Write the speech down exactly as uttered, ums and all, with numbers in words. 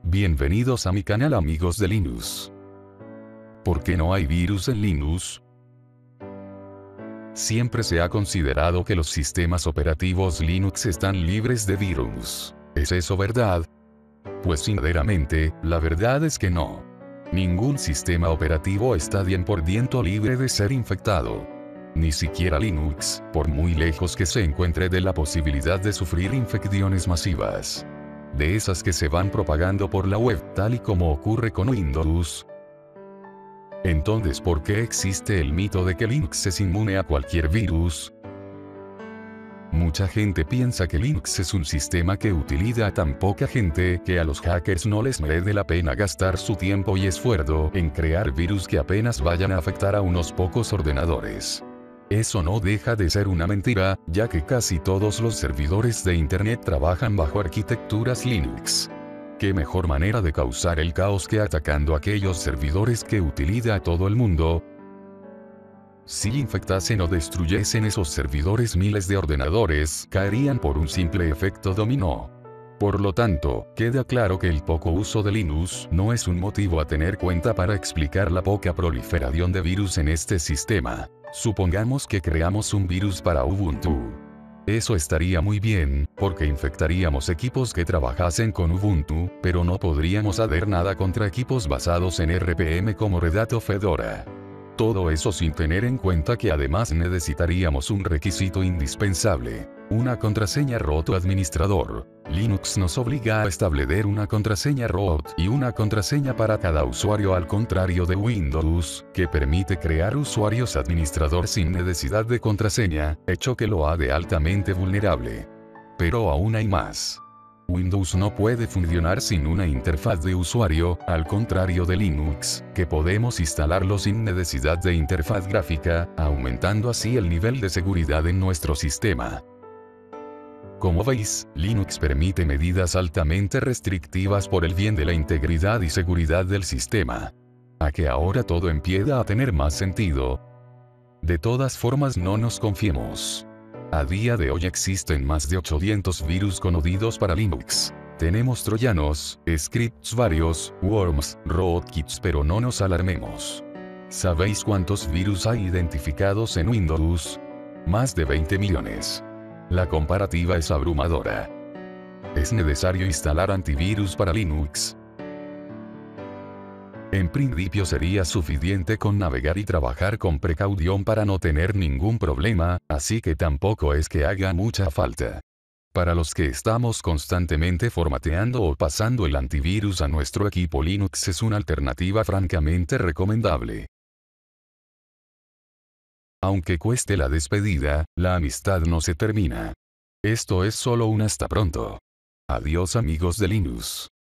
Bienvenidos a mi canal amigos de Linux. ¿Por qué no hay virus en Linux? Siempre se ha considerado que los sistemas operativos Linux están libres de virus. ¿Es eso verdad? Pues sinceramente, la verdad es que no. Ningún sistema operativo está cien por ciento libre de ser infectado. Ni siquiera Linux, por muy lejos que se encuentre de la posibilidad de sufrir infecciones masivas. De esas que se van propagando por la web, tal y como ocurre con Windows. Entonces, ¿por qué existe el mito de que Linux es inmune a cualquier virus? Mucha gente piensa que Linux es un sistema que utiliza a tan poca gente que a los hackers no les merece la pena gastar su tiempo y esfuerzo en crear virus que apenas vayan a afectar a unos pocos ordenadores. Eso no deja de ser una mentira, ya que casi todos los servidores de Internet trabajan bajo arquitecturas Linux. ¿Qué mejor manera de causar el caos que atacando aquellos servidores que utiliza todo el mundo? Si infectasen o destruyesen esos servidores, miles de ordenadores caerían por un simple efecto dominó. Por lo tanto, queda claro que el poco uso de Linux no es un motivo a tener cuenta para explicar la poca proliferación de virus en este sistema. Supongamos que creamos un virus para Ubuntu. Eso estaría muy bien, porque infectaríamos equipos que trabajasen con Ubuntu, pero no podríamos hacer nada contra equipos basados en R P M como Red Hat o Fedora. Todo eso sin tener en cuenta que además necesitaríamos un requisito indispensable: una contraseña root administrador. Linux nos obliga a establecer una contraseña root y una contraseña para cada usuario, al contrario de Windows, que permite crear usuarios administrador sin necesidad de contraseña, hecho que lo hace altamente vulnerable. Pero aún hay más. Windows no puede funcionar sin una interfaz de usuario, al contrario de Linux, que podemos instalarlo sin necesidad de interfaz gráfica, aumentando así el nivel de seguridad en nuestro sistema. Como veis, Linux permite medidas altamente restrictivas por el bien de la integridad y seguridad del sistema. ¿A que ahora todo empieza a tener más sentido? De todas formas, no nos confiemos. A día de hoy existen más de ochocientos virus conocidos para Linux. Tenemos troyanos, scripts varios, worms, rootkits, pero no nos alarmemos. ¿Sabéis cuántos virus hay identificados en Windows? Más de veinte millones. La comparativa es abrumadora. ¿Es necesario instalar antivirus para Linux? En principio sería suficiente con navegar y trabajar con precaución para no tener ningún problema, así que tampoco es que haga mucha falta. Para los que estamos constantemente formateando o pasando el antivirus a nuestro equipo, Linux es una alternativa francamente recomendable. Aunque cueste la despedida, la amistad no se termina. Esto es solo un hasta pronto. Adiós amigos de Linux.